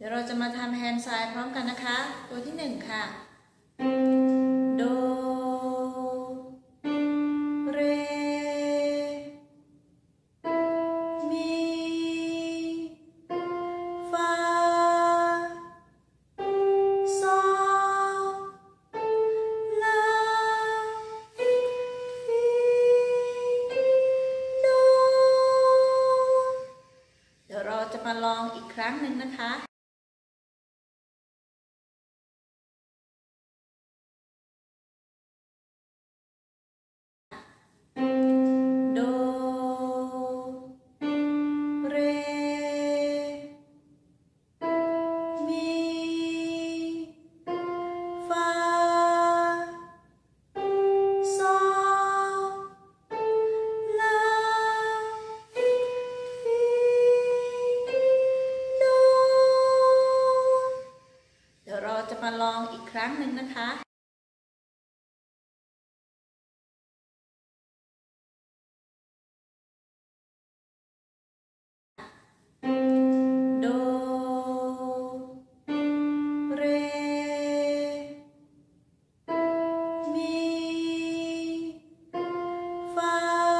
ดี๋ยวเราจะมาทำแฮนด์ไซน์พร้อมกันนะคะตัวที่1ค่ะโดเรมีฟาโซลาฟิโดเดี๋ยวเราจะมาลองอีกครั้งหนึ่งนะคะโดเรมีฟาโซลาฟิโดเดี๋ยวเราจะมาลองอีกครั้งหนึ่งนะคะโดเรมีฟา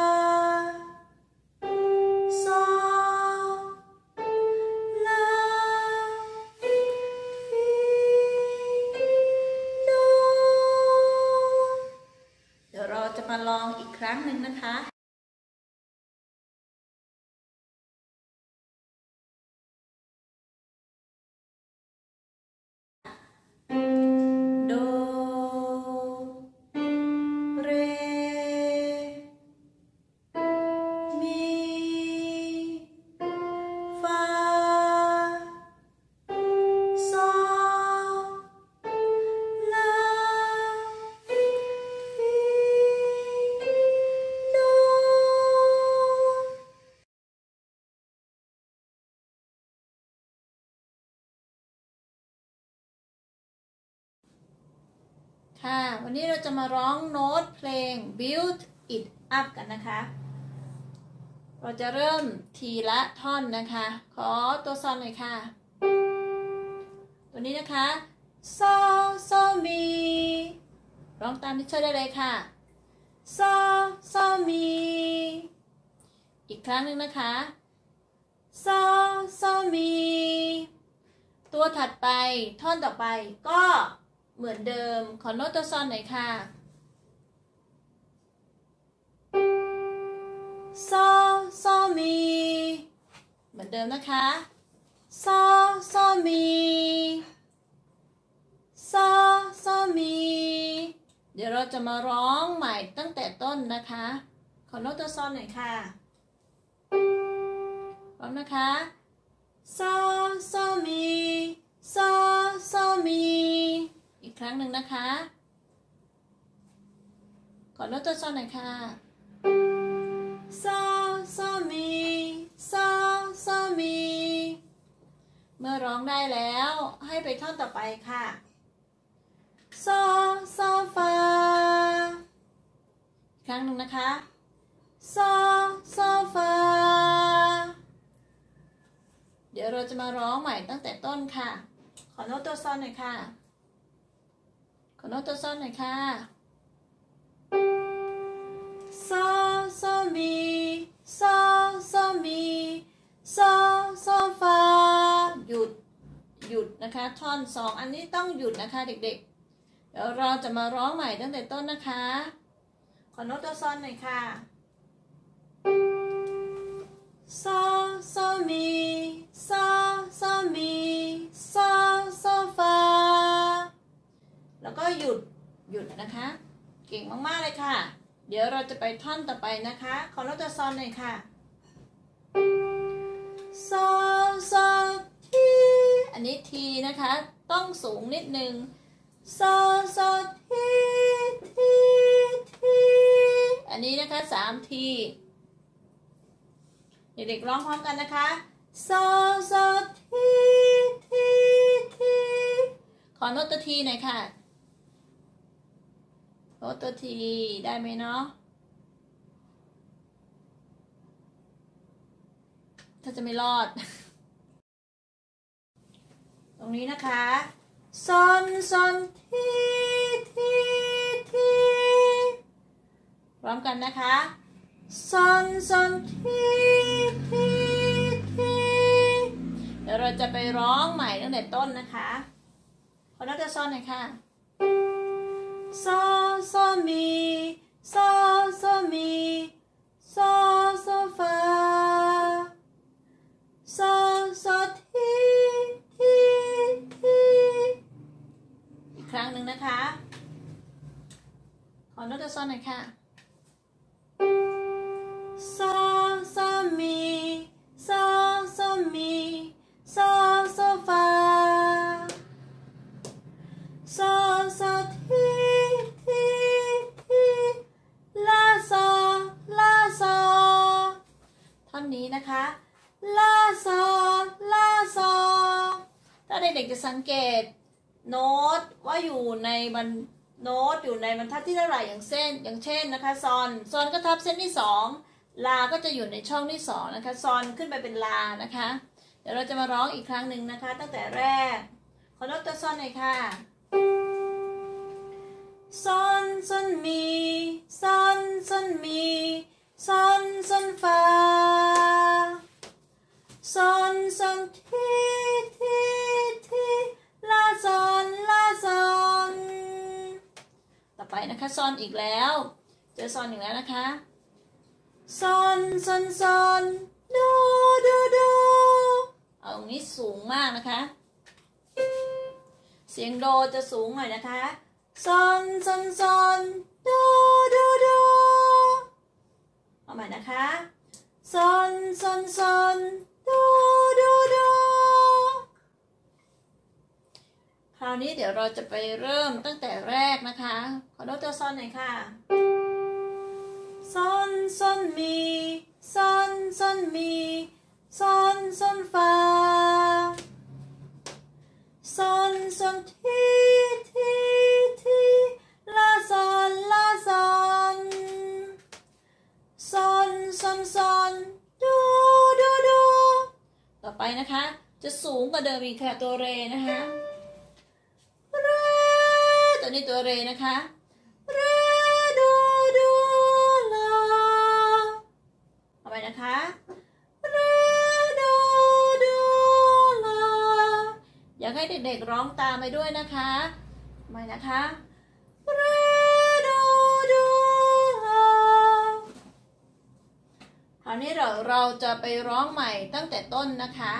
โซลาฟิโดเดี๋ยวเราจะมาลองอีกครั้งหนึ่งนะคะโดเรมีฟาโซลาฟิโดค่ะวันนี้เราจะมาร้องโน้ตเพลง Build It Up กันนะคะเราจะเริ่มทีละท่อนนะคะขอตัวซอนหน่อยค่ะตัวนี้นะคะโซโซมีร้องตามที่ช่วยได้เลยค่ะโซโซมีอีกครั้งหนึ่งนะคะโซโซมีตัวถัดไปท่อนต่อไปก็เหมือนเดิมขอโน้ตตัวซอนหน่อยค่ะโซโซมีเหมือนเดิมนะคะโซโซมีโซโซมีเดี๋ยวเราจะมาร้องใหม่ตั้งแต่ต้นนะคะขอโน้ตตัวซอนหน่อยค่ะพร้อมนะคะโซโซมีโซโซมีอีกครั้งหนึ่งนะคะขอโน้ตตัวซอนหน่อยค่ะโซโซมีโซโซมีเมื่อร้องได้แล้วให้ไปท่อนต่อไปค่ะโซโซฟาอีกครั้งหนึ่งนะคะโซโซฟาเดี๋ยวเราจะมาร้องใหม่ตั้งแต่ต้นค่ะขอโน้ตตัวซอนหน่อยค่ะขอโน้ตตัวซอนหน่อยค่ะโซโซมีโซโซมีโซโซฟาหยุดนะคะท่อน2อันนี้ต้องหยุดนะคะเด็กๆเดี๋ยวเราจะมาร้องใหม่ตั้งแต่ต้นนะคะขอโน้ตตัวซอนหน่อยค่ะโซโซมีโซโซมีโซโซฟาแล้วก็หยุดนะคะเก่งมากๆเลยค่ะเดี๋ยวเราจะไปท่อนต่อไปนะคะขอโน้ตตัวซอนหน่อยค่ะโซโซทีอันนี้ทีนะคะต้องสูงนิดนึงโซโซทีอันนี้นะคะ3ทีเด็กๆร้องพร้อมกันนะคะโซโซทีขอโน้ตตัวทีหน่อยค่ะโน้ตตัวทีได้ไหมเนาะถ้าจะไม่รอดตรงนี้นะคะซอนซอนทีทีทีพร้อมกันนะคะซอนซอนทีทีทีเดี๋ยวเราจะไปร้องใหม่ตั้งแต่ต้นนะคะขอโน้ตซอนหน่อยค่ะซอซอมีซอซอมีซอซอฟาซอซอทีทีทีอีกครั้งหนึ่งนะคะขอโน้ตซอนหน่อยค่ะซอซอมีซอซอมีซอซอฟาซอซอทีทีทีลาซอลาซอท่อนนี้นะคะลาซอลาซอถ้าเด็กๆจะสังเกตโน้ตว่าอยู่ในโน้ตอยู่ในบรรทัดที่เท่าไหร่อย่างเช่นนะคะซอนก็ทับเส้นที่2ลาก็จะอยู่ในช่องที่2นะคะซอนขึ้นไปเป็นลานะคะเดี๋ยวเราจะมาร้องอีกครั้งหนึ่งนะคะตั้งแต่แรกขอโน้ตตัวซอนหน่อยค่ะซอนซอนมีซอนซอนมีซอนซอนฟาซอนซอนทีทีทีลาซอนลาซอนต่อไปนะคะซอนอีกแล้วเจอซอนอีกแล้วนะคะซอนซอนซอนโดโดโดเอาตรงนี้สูงมากนะคะเสียงโดจะสูงหน่อยนะคะซอนซอนซอนโดโดโดเอาใหม่นะคะซอนซอนซอนโดโดโดคราวนี้เดี๋ยวเราจะไปเริ่มตั้งแต่แรกนะคะขอโน้ตตัวซอนหน่อยค่ะซอนซอนมีซอนซอนมีซอนซอนฟาซอนซอนทีทีทีลาซอนลาซอนซอนซอนซอนดูดูดูต่อไปนะคะจะสูงกว่าเดิมอีกค่ะตัวเรนะคะเรตัวนี้ตัวเรนะคะเรดูดูลาเอาไปนะคะเรดูดูลาอยากให้เด็กๆร้องตามไปด้วยนะคะใหม่นะคะเรดูดูลาคราวนี้เราจะไปร้องใหม่ตั้งแต่ต้นนะคะ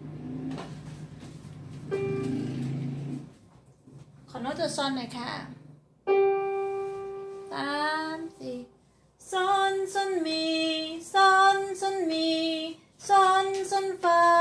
ขอโน้ตตัวซอนหน่อยค่ะ3 4ซอนซอนมีซอนซอนมีซอนซอนฟา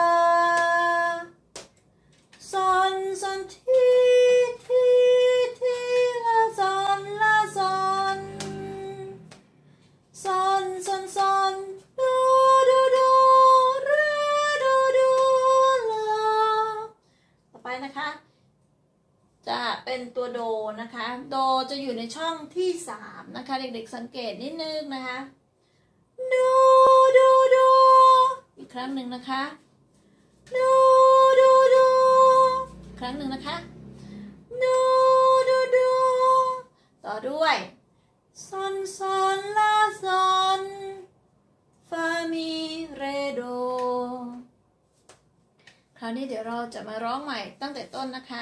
ซอนซอนทีทีทีลาซอนลาซอนซอนซอนซอนดูดูดูเรดูดูลาต่อไปนะคะจะเป็นตัวโดนะคะโดจะอยู่ในช่องที่3นะคะเด็กๆสังเกตนิดนึงนะคะดูดูดูอีกครั้งหนึ่งนะคะดูดูดูครั้งหนึ่งนะคะดูดูดูต่อด้วยซอนซอนลาซอนฟามีเรโดคราวนี้เดี๋ยวเราจะมาร้องใหม่ตั้งแต่ต้นนะคะ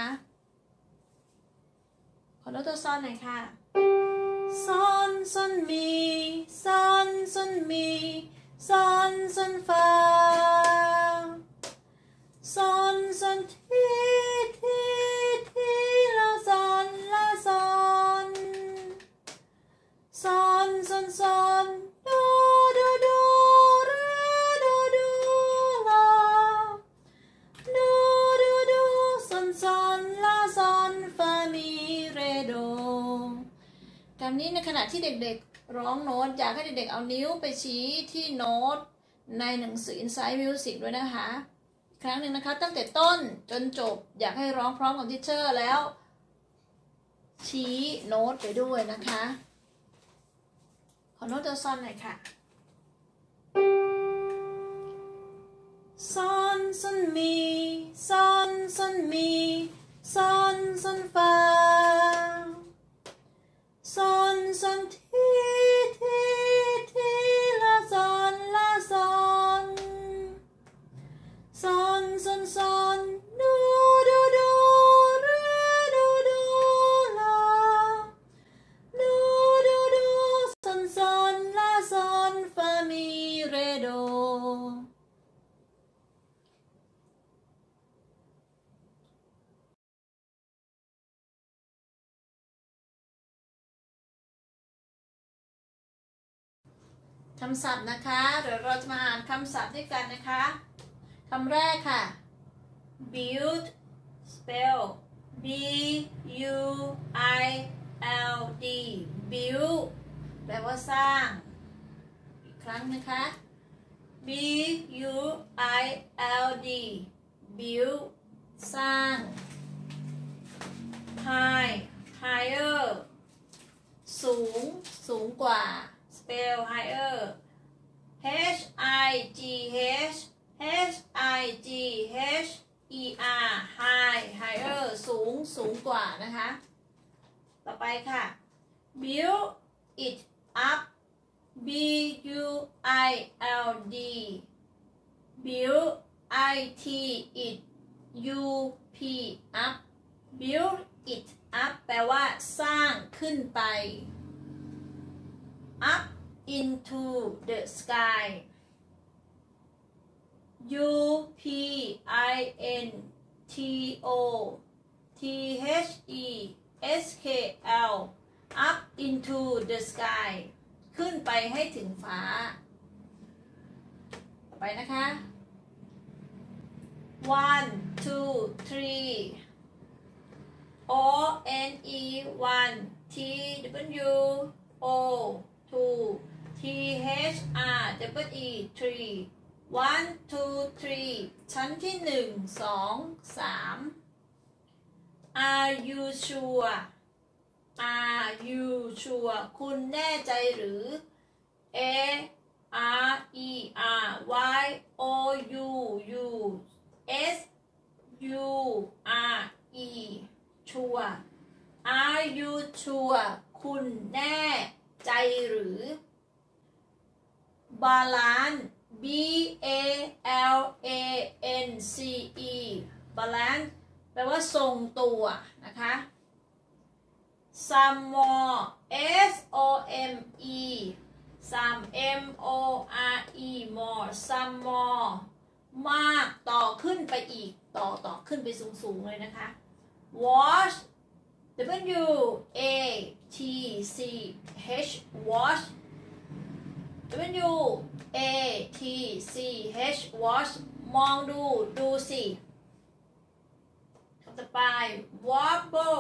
ขอโน้ตตัวซอนหน่อยค่ะซอนซอนมีซอนซอนมีซอนซอนฟาซอนซอนทีทีทีลาซอนลาซอนซอนซอนซอนดูดูดูเรดูดูลาดูดูดูซอนซอนลาซอนฟามีเรโดการนี้ในขณะที่เด็กๆร้องโน้ตอยากให้เด็กๆเอานิ้วไปชี้ที่โน้ตในหนังสือ Insight Music ด้วยนะคะอีกครั้งหนึ่งนะคะตั้งแต่ต้นจนจบอยากให้ร้องพร้อมกับทิเชอร์แล้วชี้โน้ตไปด้วยนะคะขอโน้ตตัวซอนหน่อยค่ะซอน son mi son mi son fa son ti la son son do re do la do son la son fa mi re doคำศัพท์นะคะเดี๋ยวเราจะมาอ่านคำศัพท์ด้วยกันนะคะคำแรกค่ะ build spell b u i l d build แปลว่าสร้างอีกครั้งนะคะ b u i l d build สร้าง high higher สูงกว่า spell higher h i g h e r high higher สูงกว่านะคะต่อไปค่ะ build it up b u i l d build it it u p up build it up แปลว่าสร้างขึ้นไป up into the sky u p i n t o t h e s k l up into the sky ขึ้นไปให้ถึงฟ้าต่อไปนะคะ 1 2 3 o n e 1 t w o 2 t h r w e 3 1 2 3 ชั้นที่1 2 3 Are you sure Are you sure คุณแน่ใจหรือ A R E R Y O U U S U R E sure Are you sure คุณแน่ใจหรือ Balance B A L A N C E balance แปลว่าทรงตัวนะคะ some more S O M E some M O R E more some more มากต่อขึ้นไปอีกต่อขึ้นไปสูงเลยนะคะ wash W A T C H wash W A T C H wash มองดูสิคำต่อไป wobble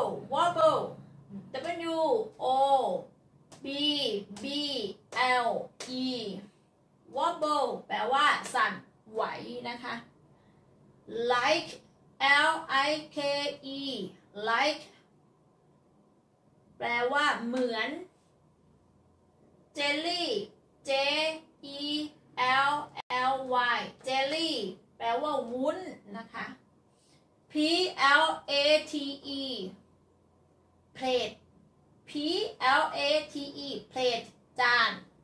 W O B B L E wobble แปลว่าสั่นไหวนะคะ like L I K E like แปลว่าเหมือน jelly J E L L Y jelly แปลว่าวุ้นนะคะ P L A T E plate P L A T E plate จาน